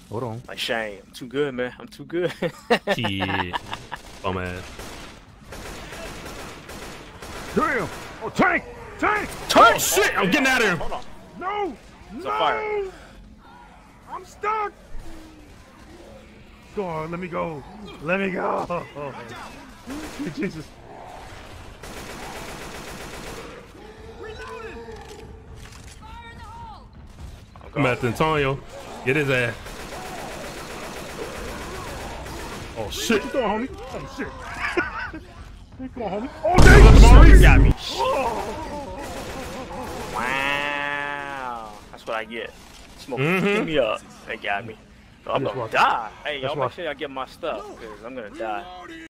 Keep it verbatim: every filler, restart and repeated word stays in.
Hold on. Like Shane, I'm too good, man. I'm too good. Shit. Bum ass. Damn! Oh, tank! Tank! Oh shit! I'm getting out of here. Hold on. No! It's no! on fire. I'm stuck! God, let me go. Let me go. Oh, Jesus. I'm at Antonio. Get his ass. Oh shit. Come on, homie. Oh, shit. Come on, homie. Oh, dang! You got me. Oh. Wow. That's what I get. Smoke. Mm-hmm. Pick me up. They got me. So I'm That's gonna why- die. Hey, that's y'all why- make sure y'all get my stuff, because I'm gonna die.